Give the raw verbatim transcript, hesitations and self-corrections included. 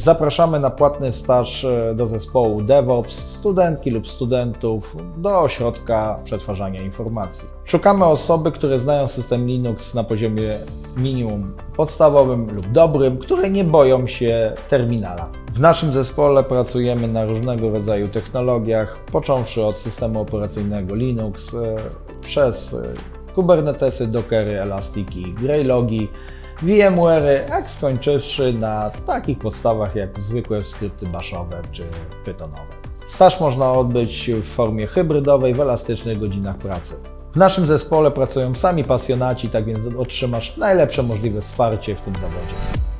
Zapraszamy na płatny staż do zespołu DevOps studentki lub studentów do ośrodka przetwarzania informacji. Szukamy osoby, które znają system Linux na poziomie minimum podstawowym lub dobrym, które nie boją się terminala. W naszym zespole pracujemy na różnego rodzaju technologiach, począwszy od systemu operacyjnego Linux, przez Kubernetesy, Dockery, Elastiki, Greylogi, VMware'y, jak skończywszy na takich podstawach jak zwykłe skrypty bashowe czy pythonowe. Staż można odbyć w formie hybrydowej w elastycznych godzinach pracy. W naszym zespole pracują sami pasjonaci, tak więc otrzymasz najlepsze możliwe wsparcie w tym zawodzie.